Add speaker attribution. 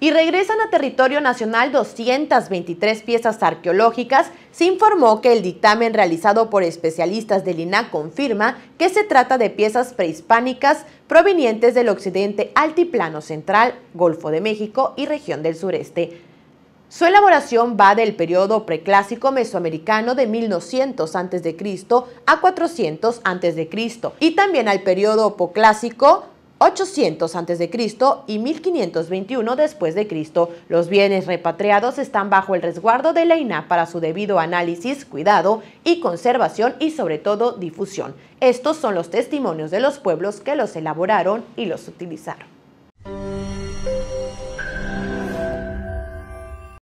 Speaker 1: Y regresan a territorio nacional 223 piezas arqueológicas. Se informó que el dictamen realizado por especialistas del INAH confirma que se trata de piezas prehispánicas provenientes del occidente altiplano central, Golfo de México y región del sureste. Su elaboración va del periodo preclásico mesoamericano de 1900 a.C. a 400 a.C. y también al periodo posclásico 800 a.C. y 1521 después de Cristo. Los bienes repatriados están bajo el resguardo de la INAH para su debido análisis, cuidado y conservación y sobre todo difusión. Estos son los testimonios de los pueblos que los elaboraron y los utilizaron.